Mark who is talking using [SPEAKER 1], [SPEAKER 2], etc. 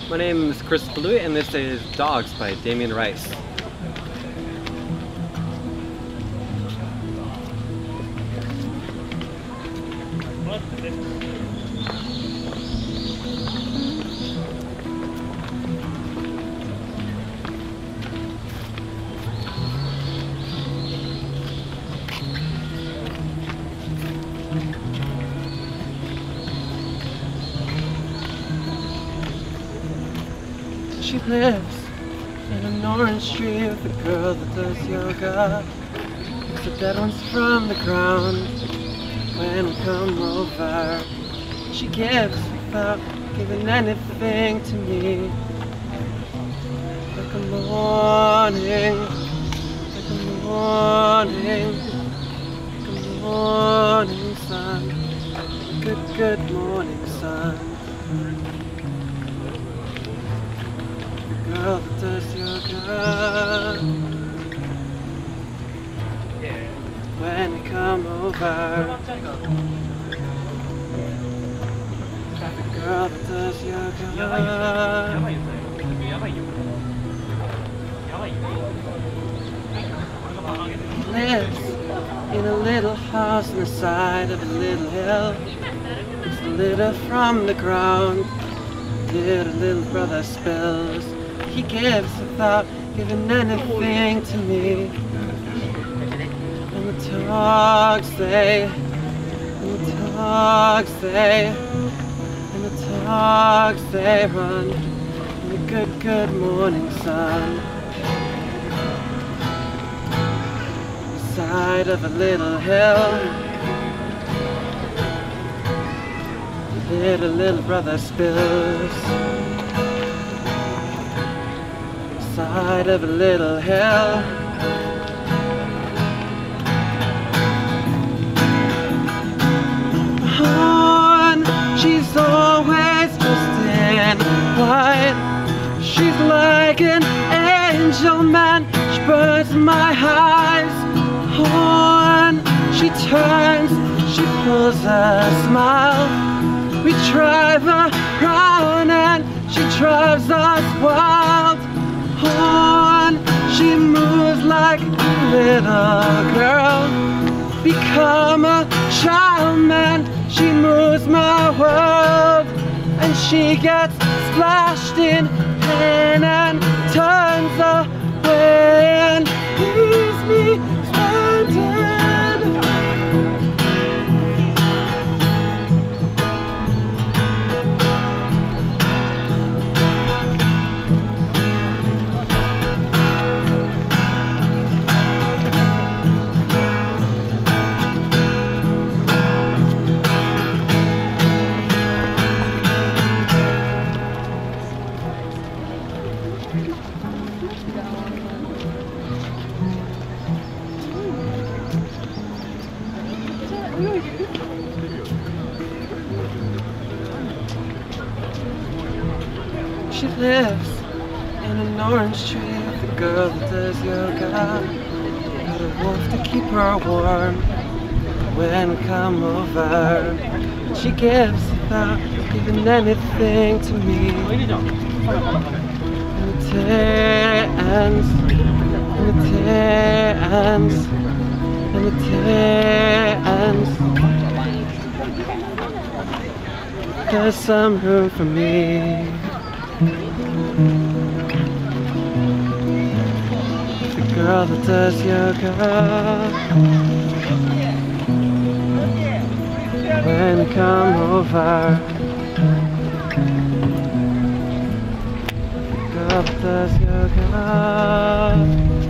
[SPEAKER 1] My name is Chris Baluyut and this is Dogs by Damien Rice.
[SPEAKER 2] She lives in an orange tree with a girl that does yoga. Picks the dead ones from the ground when we come over. She gives without giving anything to me. Like a morning, like a morning, like a morning sun. Good, good morning sun. Girl that does yoga. When we come over, the girl that does yoga. Lives in a little house on the side of a little hill. It's a litter from the ground. Did a little brother spills. He gives without giving anything to me. And the dogs they, and the dogs they, and the dogs they run in the good, good morning sun. Side of a little hill, little brother spills. Side of a little hill, she's always dressed in white. She's like an angel, man. She burns my eyes. She turns, she pulls a smile. We drive around and she drives us wild. She moves like a little girl. Become a child, man. She moves my world. And she gets splashed in pain and turns away and leaves me stranded. She lives in an orange tree with a girl that does yoga. Got a wolf to keep her warm when we come over. She gives without giving anything to me. And the day ends, and the day ends, and the day ends. There's some room for me. The girl that does yoga. When you come over, the girl that does yoga.